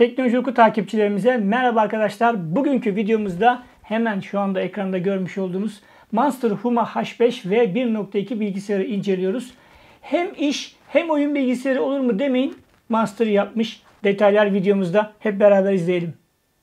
Teknoloji Oku takipçilerimize merhaba arkadaşlar. Bugünkü videomuzda hemen şu anda ekranda görmüş olduğunuz Monster Huma H5 ve 1.2 bilgisayarı inceliyoruz. Hem iş hem oyun bilgisayarı olur mu demeyin. Monster yapmış. Detaylar videomuzda. Hep beraber izleyelim.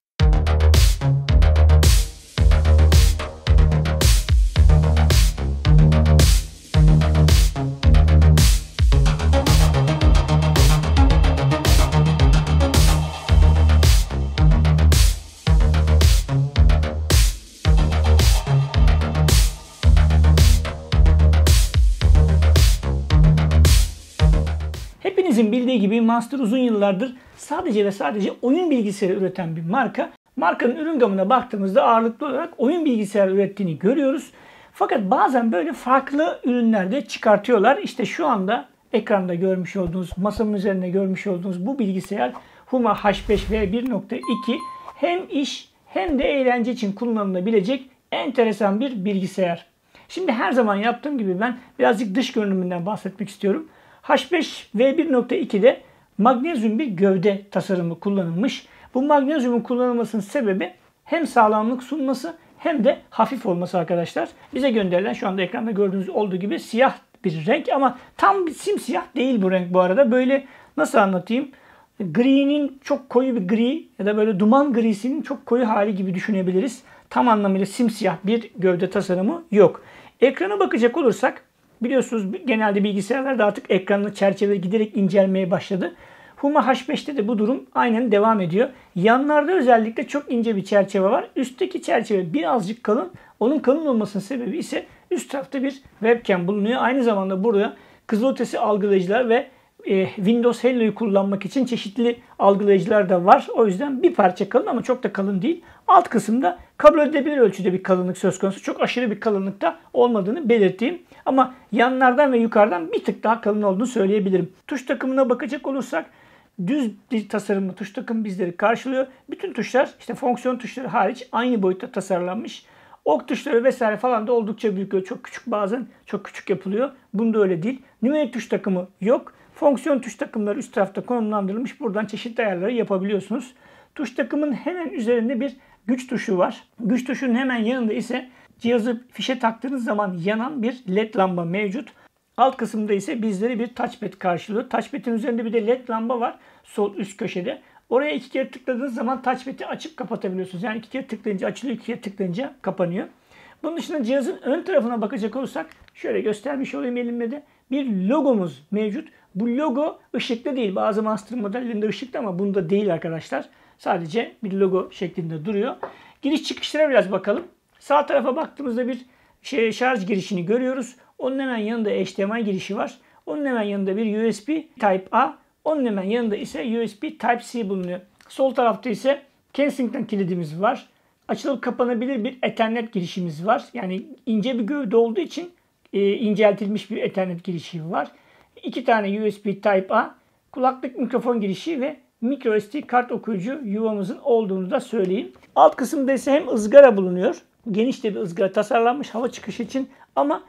Hepinizin bildiği gibi Monster uzun yıllardır sadece ve sadece oyun bilgisayarı üreten bir marka. Markanın ürün gamına baktığımızda ağırlıklı olarak oyun bilgisayarı ürettiğini görüyoruz. Fakat bazen böyle farklı ürünler de çıkartıyorlar. İşte şu anda ekranda görmüş olduğunuz, masamın üzerinde görmüş olduğunuz bu bilgisayar Huma H5 ve 1.2 hem iş hem de eğlence için kullanılabilecek enteresan bir bilgisayar. Şimdi her zaman yaptığım gibi ben birazcık dış görünümünden bahsetmek istiyorum. H5 ve 1.2'de magnezyum bir gövde tasarımı kullanılmış. Bu magnezyumun kullanılmasının sebebi hem sağlamlık sunması hem de hafif olması arkadaşlar. Bize gönderilen şu anda ekranda gördüğünüz olduğu gibi siyah bir renk ama tam simsiyah değil bu renk bu arada. Böyle nasıl anlatayım? Gri'nin çok koyu bir gri ya da böyle duman grisinin çok koyu hali gibi düşünebiliriz. Tam anlamıyla simsiyah bir gövde tasarımı yok. Ekrana bakacak olursak biliyorsunuz genelde bilgisayarlarda artık ekranlı çerçeve giderek incelmeye başladı. Huma H5'te de bu durum aynen devam ediyor. Yanlarda özellikle çok ince bir çerçeve var. Üstteki çerçeve birazcık kalın. Onun kalın olmasının sebebi ise üst tarafta bir webcam bulunuyor. Aynı zamanda burada kızılötesi algılayıcılar ve Windows Hello'yu kullanmak için çeşitli algılayıcılar da var. O yüzden bir parça kalın ama çok da kalın değil. Alt kısımda kabul edilebilir ölçüde bir kalınlık söz konusu. Çok aşırı bir kalınlıkta olmadığını belirteyim. Ama yanlardan ve yukarıdan bir tık daha kalın olduğunu söyleyebilirim. Tuş takımına bakacak olursak düz bir tasarımlı tuş takım bizleri karşılıyor. Bütün tuşlar işte fonksiyon tuşları hariç aynı boyutta tasarlanmış. Ok tuşları vesaire falan da oldukça büyük. Çok küçük bazen çok küçük yapılıyor. Bunda öyle değil. Nümerik tuş takımı yok. Fonksiyon tuş takımları üst tarafta konumlandırılmış. Buradan çeşitli ayarları yapabiliyorsunuz. Tuş takımın hemen üzerinde bir güç tuşu var. Güç tuşunun hemen yanında ise cihazı fişe taktığınız zaman yanan bir led lamba mevcut. Alt kısımda ise bizleri bir touchpad karşılıyor. Touchpad'in üzerinde bir de led lamba var. Sol üst köşede. Oraya iki kere tıkladığınız zaman touchpad'i açıp kapatabiliyorsunuz. Yani iki kere tıklayınca açılıyor, iki kere tıklayınca kapanıyor. Bunun dışında cihazın ön tarafına bakacak olursak şöyle göstermiş olayım elimle de bir logomuz mevcut. Bu logo ışıklı değil. Bazı Monster modellerinde ışıklı ama bunda değil arkadaşlar. Sadece bir logo şeklinde duruyor. Giriş çıkışlara biraz bakalım. Sağ tarafa baktığımızda bir şarj girişini görüyoruz. Onun hemen yanında HDMI girişi var. Onun hemen yanında bir USB Type-A. Onun hemen yanında ise USB Type-C bulunuyor. Sol tarafta ise Kensington kilidimiz var. Açılıp kapanabilir bir Ethernet girişimiz var. Yani ince bir gövde olduğu için inceltilmiş bir Ethernet girişi var. 2 tane USB Type-A, kulaklık mikrofon girişi ve microSD kart okuyucu yuvamızın olduğunu da söyleyeyim. Alt kısımda ise hem ızgara bulunuyor. Geniş de bir ızgara tasarlanmış hava çıkışı için ama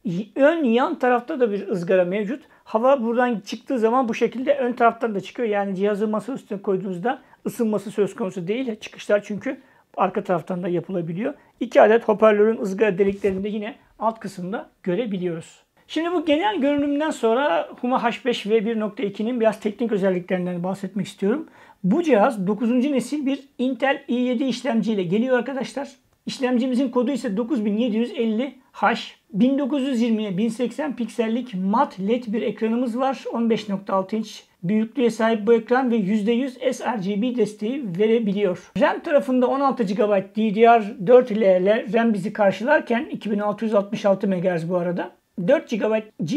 ön yan tarafta da bir ızgara mevcut. Hava buradan çıktığı zaman bu şekilde ön taraftan da çıkıyor. Yani cihazı masa üstüne koyduğunuzda ısınması söz konusu değil. Çıkışlar çünkü arka taraftan da yapılabiliyor. 2 adet hoparlörün ızgara deliklerini de yine alt kısımda görebiliyoruz. Şimdi bu genel görünümden sonra Huma H5 ve 1.2'nin biraz teknik özelliklerinden bahsetmek istiyorum. Bu cihaz 9. nesil bir Intel i7 işlemciyle geliyor arkadaşlar. İşlemcimizin kodu ise 9750H. 1920'ye 1080 piksellik mat led bir ekranımız var. 15.6 inç büyüklüğe sahip bu ekran ve %100 sRGB desteği verebiliyor. RAM tarafında 16 GB DDR4 ile RAM bizi karşılarken 2666 MHz bu arada. 4 GB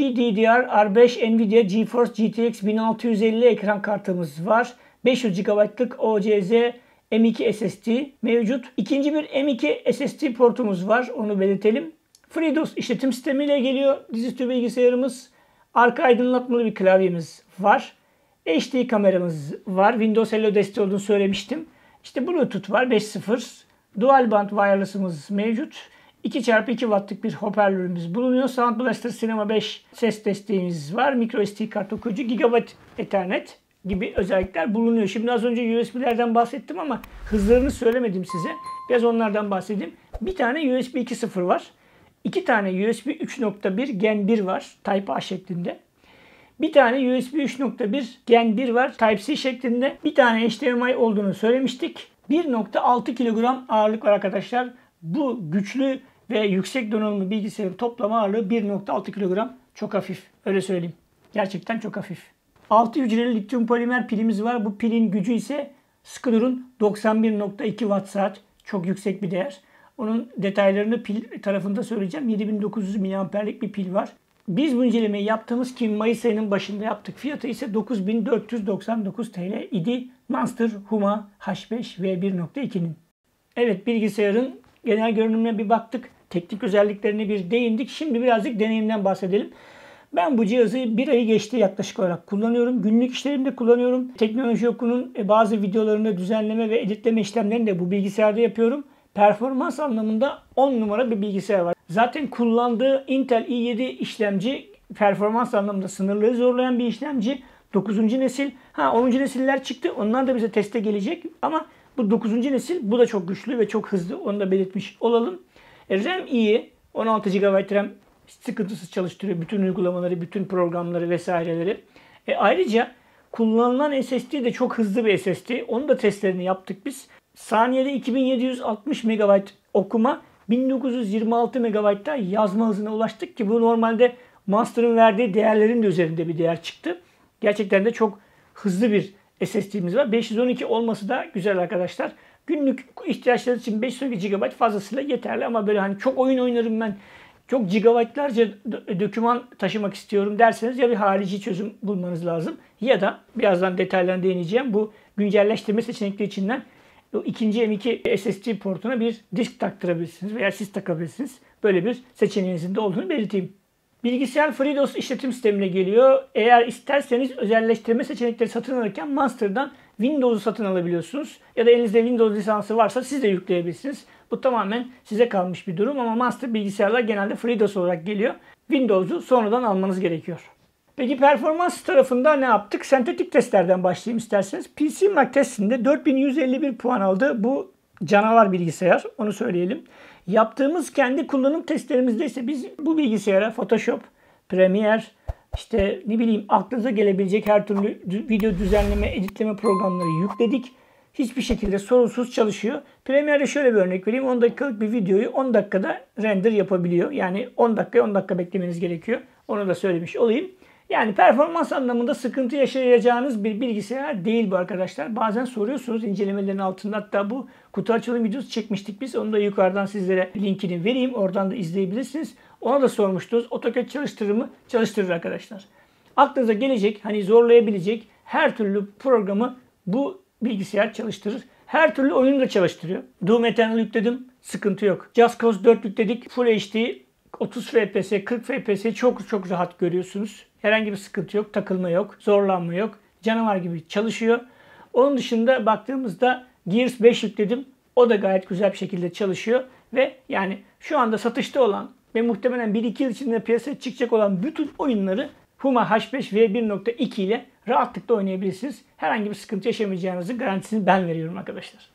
GDDR5 Nvidia GeForce GTX 1650 ekran kartımız var. 500 GB'lık OCZ M.2 SSD mevcut. İkinci bir M.2 SSD portumuz var. Onu belirtelim. FreeDOS işletim sistemiyle geliyor. Dizüstü bilgisayarımız. Arka aydınlatmalı bir klavyemiz var. HD kameramız var. Windows Hello desteği olduğunu söylemiştim. İşte Bluetooth var 5.0. Dual band wireless'ımız mevcut. 2x2 wattlık bir hoparlörümüz bulunuyor. Sound Blaster Cinema 5 ses desteğimiz var. Micro SD kart okuyucu, GB Ethernet. gibi özellikler bulunuyor. Şimdi az önce USB'lerden bahsettim ama hızlarını söylemedim size. Biraz onlardan bahsedeyim. Bir tane USB 2.0 var. 2 tane USB 3.1 Gen 1 var. Type-A şeklinde. Bir tane USB 3.1 Gen 1 var. Type-C şeklinde. Bir tane HDMI olduğunu söylemiştik. 1.6 kilogram ağırlık var arkadaşlar. Bu güçlü ve yüksek donanımlı bilgisayarın toplam ağırlığı 1.6 kilogram. Çok hafif. Öyle söyleyeyim. Gerçekten çok hafif. 6 hücreli lityum polimer pilimiz var. Bu pilin gücü ise Skylur'un 91.2 watt saat. Çok yüksek bir değer. Onun detaylarını pil tarafında söyleyeceğim. 7900 miliamperlik bir pil var. Biz bu incelemeyi yaptığımız ki Mayıs ayının başında yaptık. Fiyatı ise 9499 TL idi. Monster Huma H5 V1.2'nin. Evet, bilgisayarın genel görünümüne bir baktık. Teknik özelliklerine bir değindik. Şimdi birazcık deneyimden bahsedelim. Ben bu cihazı bir ayı geçti yaklaşık olarak kullanıyorum. Günlük işlerimde kullanıyorum. Teknoloji Oku'nun bazı videolarında düzenleme ve editleme işlemlerini de bu bilgisayarda yapıyorum. Performans anlamında 10 numara bir bilgisayar var. Zaten kullandığı Intel i7 işlemci performans anlamında sınırları zorlayan bir işlemci. 9. nesil. 10. nesiller çıktı. Onlar da bize teste gelecek. Ama bu 9. nesil, bu da çok güçlü ve çok hızlı. Onu da belirtmiş olalım. RAM iyi. 16 GB RAM sıkıntısız çalıştırıyor. Bütün uygulamaları, bütün programları vesaireleri. Ayrıca kullanılan SSD de çok hızlı bir SSD. Onun da testlerini yaptık biz. Saniyede 2760 MB okuma, 1926 MB'da yazma hızına ulaştık ki bu normalde Monster'ın verdiği değerlerin de üzerinde bir değer çıktı. Gerçekten de çok hızlı bir SSD'miz var. 512 olması da güzel arkadaşlar. Günlük ihtiyaçlar için 512 GB fazlasıyla yeterli ama böyle hani çok oyun oynarım ben, çok gigabaytlarca doküman taşımak istiyorum derseniz ya bir harici çözüm bulmanız lazım ya da birazdan detaylarına değineceğim. Bu güncelleştirme seçenekleri içinden o ikinci M.2 SSD portuna bir disk taktırabilirsiniz veya siz takabilirsiniz. Böyle bir seçeneğinizin de olduğunu belirteyim. Bilgisayar FreeDOS işletim sistemine geliyor. Eğer isterseniz özelleştirme seçenekleri satın alırken Monster'dan Windows'u satın alabiliyorsunuz. Ya da elinizde Windows lisansı varsa siz de yükleyebilirsiniz. Bu tamamen size kalmış bir durum ama Monster bilgisayarlar genelde FreeDOS olarak geliyor. Windows'u sonradan almanız gerekiyor. Peki performans tarafında ne yaptık? Sentetik testlerden başlayayım isterseniz. PCMark testinde 4151 puan aldı. Bu canavar bilgisayar. Onu söyleyelim. Yaptığımız kendi kullanım testlerimizde ise biz bu bilgisayara Photoshop, Premiere, işte ne bileyim aklınıza gelebilecek her türlü video düzenleme, editleme programları yükledik. Hiçbir şekilde sorunsuz çalışıyor. Premiere'de şöyle bir örnek vereyim. 10 dakikalık bir videoyu 10 dakikada render yapabiliyor. Yani 10 dakika beklemeniz gerekiyor. Onu da söylemiş olayım. Yani performans anlamında sıkıntı yaşayacağınız bir bilgisayar değil bu arkadaşlar. Bazen soruyorsunuz incelemelerin altında. Hatta bu kutu açılım videosu çekmiştik biz. Onu da yukarıdan sizlere linkini vereyim. Oradan da izleyebilirsiniz. Ona da sormuştunuz. AutoCAD çalıştırır mı? Çalıştırır arkadaşlar. Aklınıza gelecek, hani zorlayabilecek her türlü programı bu bilgisayar çalıştırır. Her türlü oyunu da çalıştırıyor. Doom Eternal yükledim. Sıkıntı yok. Just Cause 4 yükledik. Full HD 30 FPS, 40 FPS çok rahat görüyorsunuz. Herhangi bir sıkıntı yok, takılma yok, zorlanma yok. Canavar gibi çalışıyor. Onun dışında baktığımızda Gears 5 yükledim. O da gayet güzel bir şekilde çalışıyor. Ve yani şu anda satışta olan ve muhtemelen 1-2 yıl içinde piyasaya çıkacak olan bütün oyunları Huma H5 V1.2 ile rahatlıkla oynayabilirsiniz. Herhangi bir sıkıntı yaşamayacağınızın garantisini ben veriyorum arkadaşlar.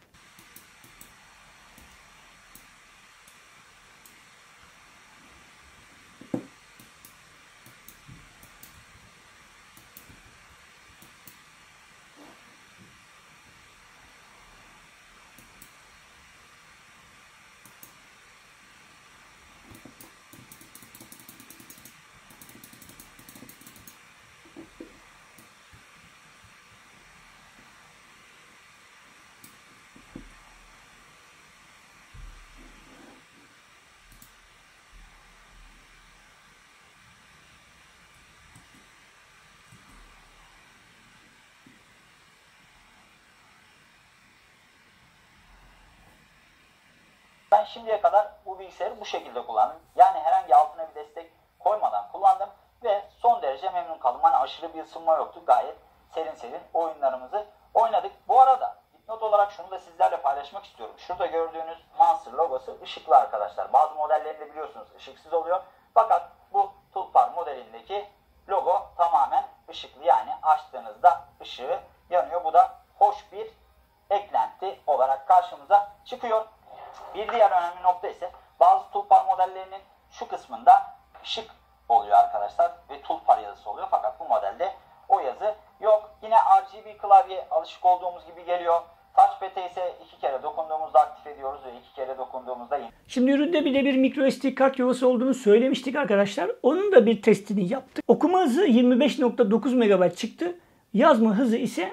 Ben şimdiye kadar bu bilgisayarı bu şekilde kullandım. Yani herhangi altına bir destek koymadan kullandım ve son derece memnun kaldım. Hani aşırı bir ısınma yoktu. Gayet serin oyunlarımızı oynadık. Bu arada dipnot olarak şunu da sizlerle paylaşmak istiyorum. Şurada gördüğünüz Monster logosu ışıklı arkadaşlar. Bazı modellerinde biliyorsunuz ışıksız oluyor. Fakat bu Tulpar modelindeki logo tamamen ışıklı, yani açtığınızda ışığı yanıyor. Bu da hoş bir eklenti olarak karşımıza çıkıyor. Bir diğer önemli nokta ise bazı toolbar modellerinin şu kısmında ışık oluyor arkadaşlar ve toolbar yazısı oluyor. Fakat bu modelde o yazı yok. Yine RGB klavye alışık olduğumuz gibi geliyor. Touchpad'e ise 2 kere dokunduğumuzda aktif ediyoruz ve 2 kere dokunduğumuzda yine. Şimdi üründe bir de bir microSD kart yuvası olduğunu söylemiştik arkadaşlar. Onun da bir testini yaptık. Okuma hızı 25.9 MB çıktı. Yazma hızı ise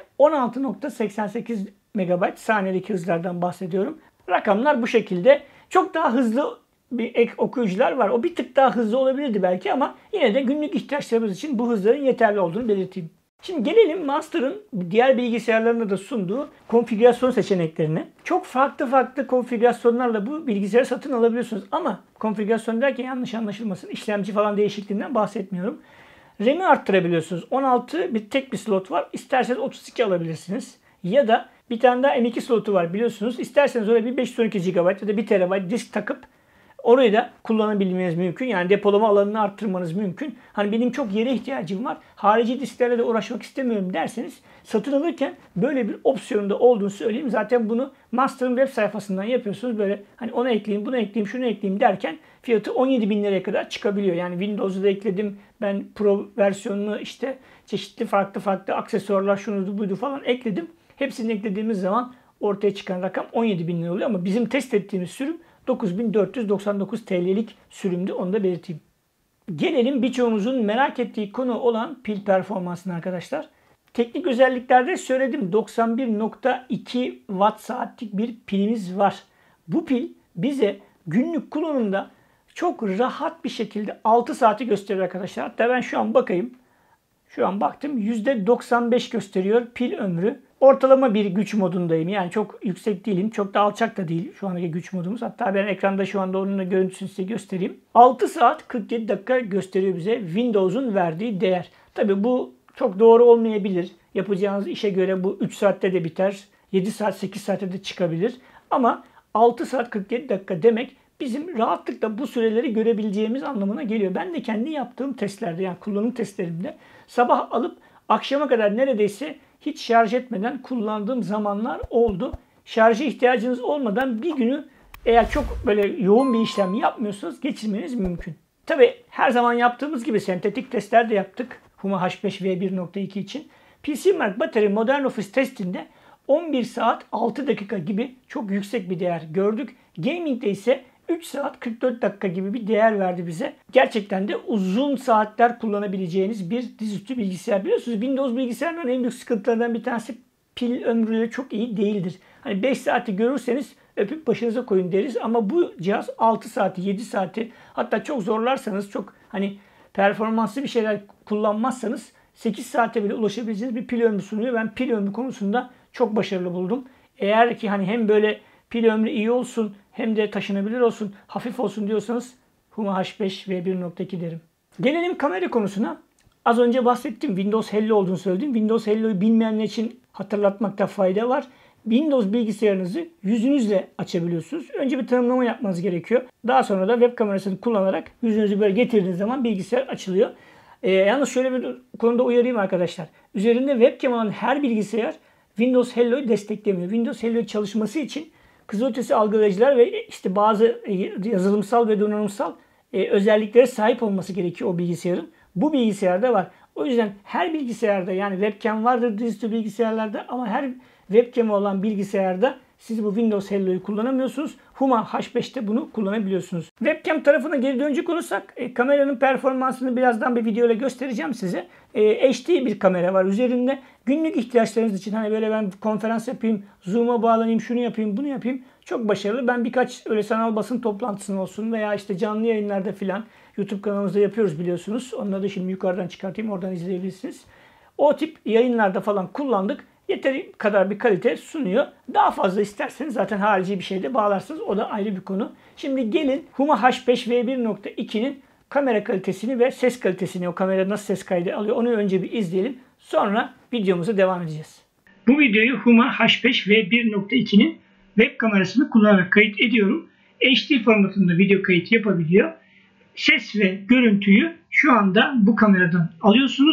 16.88 MB. Saniyedeki hızlardan bahsediyorum. Rakamlar bu şekilde. Çok daha hızlı bir ek okuyucular var. O bir tık daha hızlı olabilirdi belki ama yine de günlük ihtiyaçlarımız için bu hızların yeterli olduğunu belirteyim. Şimdi gelelim Monster'ın diğer bilgisayarlarında da sunduğu konfigürasyon seçeneklerine. Çok farklı konfigürasyonlarla bu bilgisayarı satın alabiliyorsunuz. Ama konfigürasyon derken yanlış anlaşılmasın. İşlemci falan değişikliğinden bahsetmiyorum. RAM'i arttırabiliyorsunuz. 16 bir tek bir slot var. İsterseniz 32 alabilirsiniz. Ya da bir tane daha M2 slotu var biliyorsunuz. İsterseniz oraya bir 512 GB ya da 1 TB disk takıp orayı da kullanabilmeniz mümkün. Yani depolama alanını arttırmanız mümkün. Hani benim çok yere ihtiyacım var. Harici disklerle de uğraşmak istemiyorum derseniz satın alırken böyle bir opsiyonda olduğunu söyleyeyim. Zaten bunu Monster'ın web sayfasından yapıyorsunuz. Böyle hani onu ekleyeyim, bunu ekleyeyim, şunu ekleyeyim derken fiyatı 17.000 liraya kadar çıkabiliyor. Yani Windows'u da ekledim. Ben Pro versiyonunu işte çeşitli farklı aksesuarlar şunu buydu falan ekledim. Hepsini eklediğimiz zaman ortaya çıkan rakam 17.000 lira oluyor. Ama bizim test ettiğimiz sürüm 9.499 TL'lik sürümdü. Onu da belirteyim. Gelelim birçoğumuzun merak ettiği konu olan pil performansına arkadaşlar. Teknik özelliklerde söyledim. 91.2 watt saatlik bir pilimiz var. Bu pil bize günlük kullanımda çok rahat bir şekilde 6 saati gösteriyor arkadaşlar. Hatta ben şu an bakayım. Şu an baktım %95 gösteriyor pil ömrü. Ortalama bir güç modundayım. Yani çok yüksek değilim. Çok da alçak da değil şu andaki güç modumuz. Hatta ben ekranda şu anda onun görüntüsünü size göstereyim. 6 saat 47 dakika gösteriyor bize Windows'un verdiği değer. Tabii bu çok doğru olmayabilir. Yapacağınız işe göre bu 3 saatte de biter. 7 saat 8 saatte de çıkabilir. Ama 6 saat 47 dakika demek bizim rahatlıkla bu süreleri görebileceğimiz anlamına geliyor. Ben de kendi yaptığım testlerde yani kullanım testlerimde sabah alıp akşama kadar neredeyse hiç şarj etmeden kullandığım zamanlar oldu. Şarja ihtiyacınız olmadan bir günü eğer çok böyle yoğun bir işlem yapmıyorsanız geçirmeniz mümkün. Tabi her zaman yaptığımız gibi sentetik testler de yaptık. Huma H5 V1.2 için. PCMark Battery Modern Office testinde 11 saat 6 dakika gibi çok yüksek bir değer gördük. Gaming'de ise 3 saat 44 dakika gibi bir değer verdi bize. Gerçekten de uzun saatler kullanabileceğiniz bir dizüstü bilgisayar. Biliyorsunuz Windows bilgisayarların en büyük sıkıntılarından bir tanesi pil ömrüyle çok iyi değildir. Hani 5 saati görürseniz öpüp başınıza koyun deriz ama bu cihaz 6 saati 7 saati hatta çok zorlarsanız çok hani performanslı bir şeyler kullanmazsanız 8 saate bile ulaşabileceğiniz bir pil ömrü sunuyor. Ben pil ömrü konusunda çok başarılı buldum. Eğer ki hani hem böyle pil ömrü iyi olsun hem de taşınabilir olsun, hafif olsun diyorsanız Huma H5 V1.2 derim. Gelelim kamera konusuna. Az önce bahsettim. Windows Hello olduğunu söyledim. Windows Hello'yu bilmeyenler için hatırlatmakta fayda var. Windows bilgisayarınızı yüzünüzle açabiliyorsunuz. Önce bir tanımlama yapmanız gerekiyor. Daha sonra da web kamerasını kullanarak yüzünüzü böyle getirdiğiniz zaman bilgisayar açılıyor. Yalnız şöyle bir konuda uyarayım arkadaşlar. Üzerinde webcam olan her bilgisayar Windows Hello'yu desteklemiyor. Windows Hello çalışması için kızılötesi algılayıcılar ve işte bazı yazılımsal ve donanımsal özelliklere sahip olması gerekiyor o bilgisayarın. Bu bilgisayarda var. O yüzden her bilgisayarda yani webcam vardır dizüstü bilgisayarlarda ama her webcam olan bilgisayarda siz bu Windows Hello'yu kullanamıyorsunuz. Huma H5'te bunu kullanabiliyorsunuz. Webcam tarafına geri dönecek olursak kameranın performansını birazdan bir videoyla göstereceğim size. HD bir kamera var üzerinde. Günlük ihtiyaçlarınız için hani böyle ben konferans yapayım, Zoom'a bağlanayım, şunu yapayım, bunu yapayım. Çok başarılı. Ben birkaç öyle sanal basın toplantısının olsun veya işte canlı yayınlarda filan YouTube kanalımızda yapıyoruz biliyorsunuz. Onları da şimdi yukarıdan çıkartayım, oradan izleyebilirsiniz. O tip yayınlarda falan kullandık. Yeteri kadar bir kalite sunuyor. Daha fazla isterseniz zaten harici bir şey de bağlarsınız. O da ayrı bir konu. Şimdi gelin Huma H5 V1.2'nin kamera kalitesini ve ses kalitesini, o kamera nasıl ses kaydı alıyor onu önce bir izleyelim. Sonra videomuza devam edeceğiz. Bu videoyu Huma H5 V1.2'nin web kamerasını kullanarak kayıt ediyorum. HD formatında video kayıt yapabiliyor. Ses ve görüntüyü şu anda bu kameradan alıyorsunuz.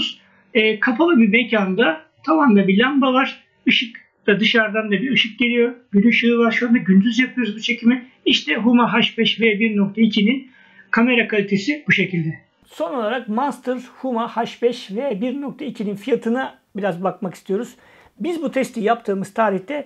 Kapalı bir mekanda tavanda bir lamba var. Işık da dışarıdan da bir ışık geliyor. Gün ışığı var. Şu anda gündüz yapıyoruz bu çekimi. İşte Huma H5V1.2'nin kamera kalitesi bu şekilde. Son olarak Monster Huma H5V1.2'nin fiyatına biraz bakmak istiyoruz. Biz bu testi yaptığımız tarihte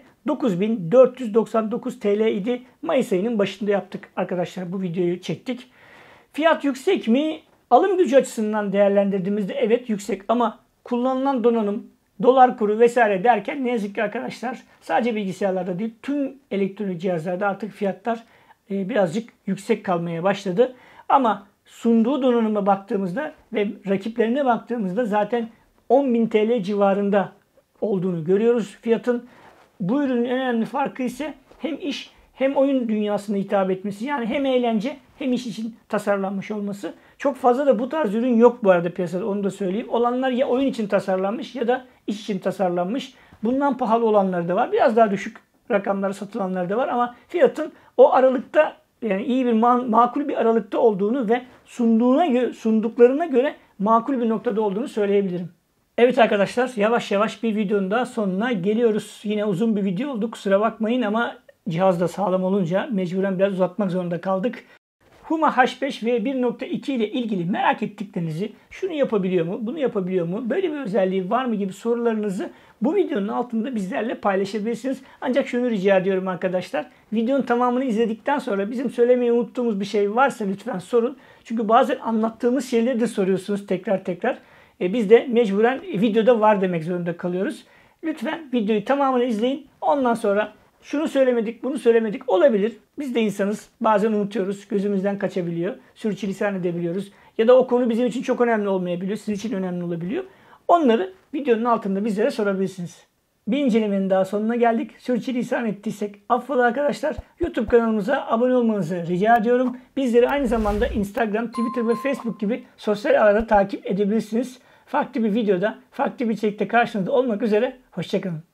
9.499 TL idi. Mayıs ayının başında yaptık arkadaşlar, bu videoyu çektik. Fiyat yüksek mi? Alım gücü açısından değerlendirdiğimizde evet yüksek, ama kullanılan donanım, dolar kuru vesaire derken ne yazık ki arkadaşlar sadece bilgisayarlarda değil tüm elektronik cihazlarda artık fiyatlar birazcık yüksek kalmaya başladı. Ama sunduğu donanıma baktığımızda ve rakiplerine baktığımızda zaten 10.000 TL civarında olduğunu görüyoruz fiyatın. Bu ürünün en önemli farkı ise hem iş hem oyun dünyasına hitap etmesi. Yani hem eğlence hem iş için tasarlanmış olması. Çok fazla da bu tarz ürün yok bu arada piyasada, onu da söyleyeyim. Olanlar ya oyun için tasarlanmış ya da iş için tasarlanmış. Bundan pahalı olanlar da var. Biraz daha düşük rakamlara satılanlar da var ama fiyatın o aralıkta, yani iyi bir makul bir aralıkta olduğunu ve sunduklarına göre makul bir noktada olduğunu söyleyebilirim. Evet arkadaşlar, yavaş yavaş bir videonun daha sonuna geliyoruz. Yine uzun bir video oldu, kusura bakmayın, ama cihaz da sağlam olunca mecburen biraz uzatmak zorunda kaldık. Huma H5V1.2 ile ilgili merak ettiklerinizi, şunu yapabiliyor mu, bunu yapabiliyor mu, böyle bir özelliği var mı gibi sorularınızı bu videonun altında bizlerle paylaşabilirsiniz. Ancak şunu rica ediyorum arkadaşlar, videonun tamamını izledikten sonra bizim söylemeyi unuttuğumuz bir şey varsa lütfen sorun. Çünkü bazen anlattığımız şeyleri de soruyorsunuz tekrar tekrar. Biz de mecburen videoda var demek zorunda kalıyoruz. Lütfen videoyu tamamını izleyin. Ondan sonra şunu söylemedik, bunu söylemedik olabilir. Biz de insanız. Bazen unutuyoruz. Gözümüzden kaçabiliyor. Sürçülisan edebiliyoruz. Ya da o konu bizim için çok önemli olmayabiliyor. Sizin için önemli olabiliyor. Onları videonun altında bizlere sorabilirsiniz. Bir incelemenin daha sonuna geldik. Sürçülisan ettiysek affola arkadaşlar. YouTube kanalımıza abone olmanızı rica ediyorum. Bizleri aynı zamanda Instagram, Twitter ve Facebook gibi sosyal ağlarda takip edebilirsiniz. Farklı bir videoda, farklı bir içerikte karşınızda olmak üzere. Hoşçakalın.